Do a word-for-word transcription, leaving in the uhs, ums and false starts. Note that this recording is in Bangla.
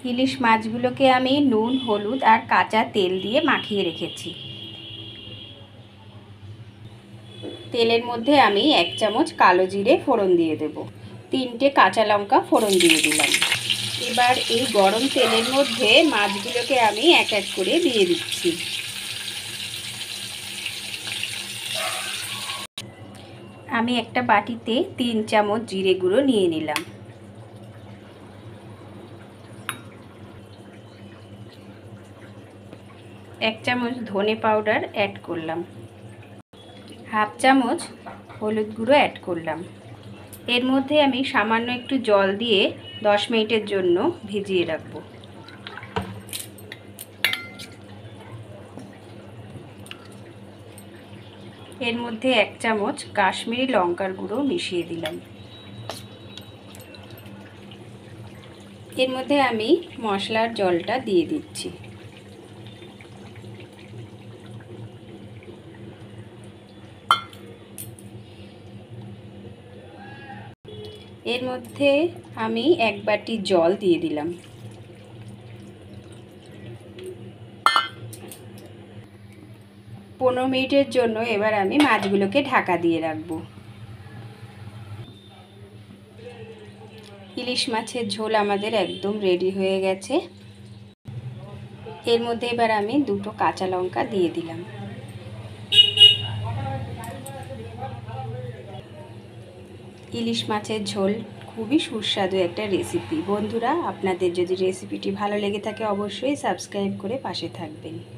ইলিশ মাছগুলোকে আমি নুন হলুদ আর কাঁচা তেল দিয়ে মাখিয়ে রেখেছি। তেলের মধ্যে আমি এক চামচ কালো জিরে ফোড়ন দিয়ে দেব, তিনটে কাঁচা লঙ্কা ফোড়ন দিয়ে দিলাম। এবার এই গরম তেলের মধ্যে মাছগুলোকে আমি এক এক করে দিয়ে দিচ্ছি। আমি একটা বাটিতে তিন চামচ জিরে গুঁড়ো নিয়ে নিলাম। এক চামচ ধনে পাউডার অ্যাড করলাম, হাফ চামচ হলুদ গুঁড়ো অ্যাড করলাম। এর মধ্যে আমি সামান্য একটু জল দিয়ে দশ মিনিটের জন্য ভিজিয়ে রাখব। এর মধ্যে এক চামচ কাশ্মীরি লঙ্কার গুঁড়ো মিশিয়ে দিলাম। এর মধ্যে আমি মশলার জলটা দিয়ে দিচ্ছি। এর মধ্যে আমি এক বাটি জল দিয়ে দিলাম। পনেরো মিনিটের জন্য এবার আমি মাছগুলোকে ঢাকা দিয়ে রাখব। ইলিশ মাছের ঝোল আমাদের একদম রেডি হয়ে গেছে। এর মধ্যে এবার আমি দুটো কাঁচা লঙ্কা দিয়ে দিলাম। ইলিশ মাছের ঝোল খুবই সুস্বাদু একটা রেসিপি। বন্ধুরা, আপনাদের যদি রেসিপিটি ভালো লেগে থাকে অবশ্যই সাবস্ক্রাইব করে পাশে থাকবেন।